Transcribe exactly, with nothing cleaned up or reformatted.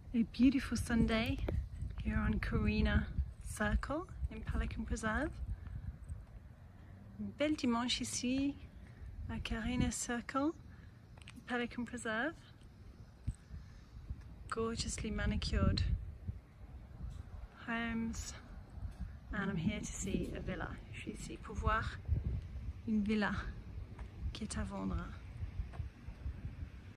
A beautiful Sunday here on Carena Circle in Pelican Preserve. Bel dimanche ici à Carena Circle, Pelican Preserve. Gorgeously manicured homes, and I'm here to see a villa. Je suis ici pour voir une villa qui est à vendre.